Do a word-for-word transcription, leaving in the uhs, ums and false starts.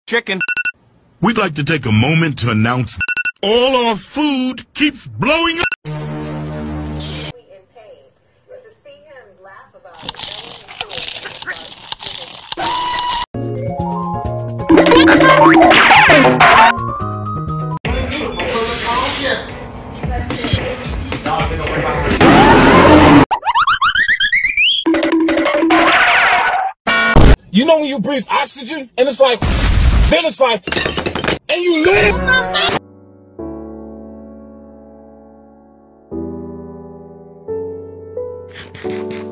chicken. We'd like to take a moment to announce all our food keeps blowing up. In pain. But to see him laugh about it, you know when you breathe oxygen and it's like, then it's like, and you live. You